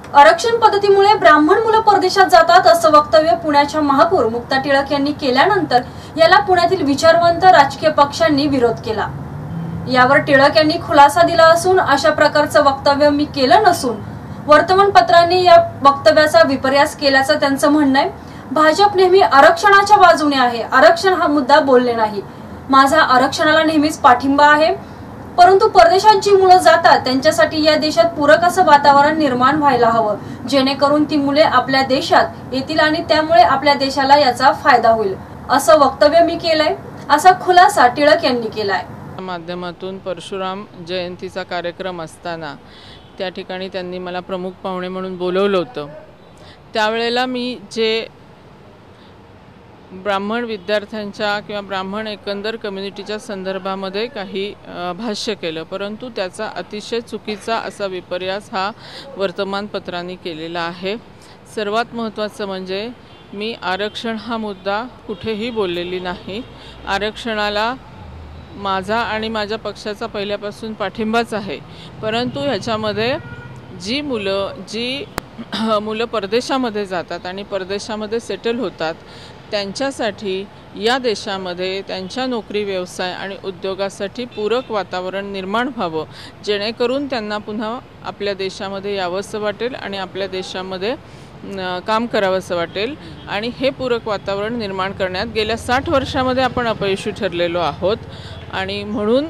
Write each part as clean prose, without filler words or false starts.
आरक्षण पद्धतीमुळे ब्राह्मण मुलं परदेशात जातात असं वक्तव्य पुण्याच्या महापौर मुक्ता टिळक यांनी केल्यानंतर याला पुण्यातील विचारवंत राजकीय पक्षांनी विरोध केला। यावर टिळक यांनी खुलासा दिला असून अशा प्रकारचं वक्तव्य मी केलं नसून वर्तमानपत्रांनी या वक्तव्याचा विपर्यास केल्याचं त्यांचं म्हणणं आहे। भाजप नेहमी आरक्षणाच्या बाजूने आहे, आरक्षण हा मुद्दा बोलले नाही। माझा आरक्षणाला नेहमीच पाठिंबा आहे, परंतु परदेशात जी मुलं जातात त्यांच्यासाठी या देशात पूरक असं वातावरण निर्माण व्हायला हवं, जेणेकरून ती मुले आपल्या देशात येतील आणि त्यामुळे आपल्या देशाला याचा फायदा होईल असं वक्तव्य मी केलंय, असा खुलासा टिळक यांनी केलाय। माध्यमातून परशुराम जयंतीचा कार्यक्रम असताना त्या ठिकाणी त्यांनी मला प्रमुख पाहुणे म्हणून बोलवलं होतं। त्यावेळेला मी जे ब्राह्मण विद्यार्थ्यांच्या किंवा ब्राह्मण एकंदर कम्युनिटीच्या संदर्भामध्ये काही भाष्य केलं, परंतु त्याचा अतिशय चुकीचा असा विपर्यास हा वर्तमानपत्रांनी केलेला आहे। सर्वात महत्त्वाचं म्हणजे मी आरक्षण हा मुद्दा कुठेही बोललेली नाही। आरक्षणाला माझा आणि माझ्या पक्षाचा पहिल्यापासून पाठिंबाच आहे, परंतु ह्याच्यामध्ये जी मुलं परदेशामध्ये जातात आणि परदेशामध्ये सेटल होतात त्यांच्यासाठी या देशामध्ये त्यांच्या नोकरी व्यवसाय आणि उद्योगासाठी पूरक वातावरण निर्माण व्हावं, जेणेकरून त्यांना पुन्हा आपल्या देशामध्ये यावंसं वाटेल आणि आपल्या देशामध्ये काम करावंसं वाटेल। आणि हे पूरक वातावरण निर्माण करण्यात गेल्या 60 वर्षामध्ये आपण अपयशी ठरलेलो आहोत आणि म्हणून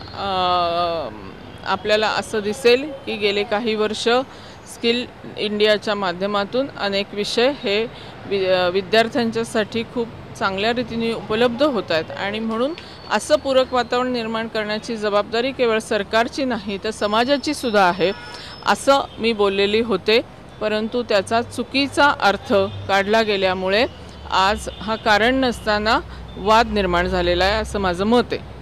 आपल्याला असं दिसेल की गेले काही वर्ष स्किल इंडियाच्या माध्यमातून अनेक विषय हे विद्यार्थ्यांच्यासाठी खूप चांगल्या रीतीने उपलब्ध होत आहेत आणि म्हणून असं पूरक वातावरण निर्माण करण्याची जबाबदारी केवळ सरकारची नाही तर समाजाची सुद्धा आहे असं मी बोललेली होते, परंतु त्याचा चुकीचा अर्थ काढला गेल्यामुळे आज हा कारण नसताना वाद निर्माण झालेला आहे असं माझं मत आहे।